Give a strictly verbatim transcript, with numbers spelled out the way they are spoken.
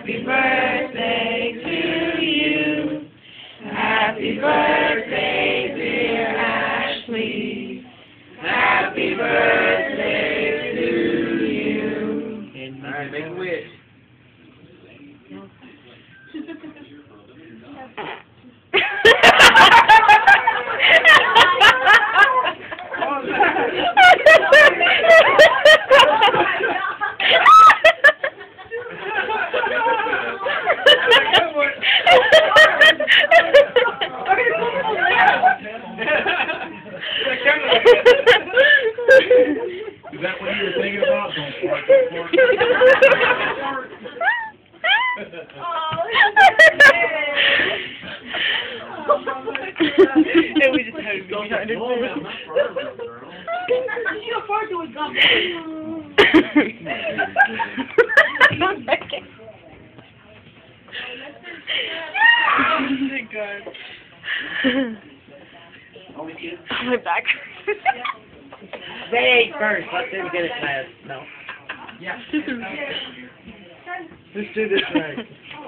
Happy birthday to you. Happy birthday, dear Ashley. Happy birthday to you. And all right, make a wish. Is that what you were thinking about? Don't fart, don't fart. And we just had to be behind it. You fart to a gum. Thank God. My back. They first. Let them get it last. No. Yeah. Let's do this right.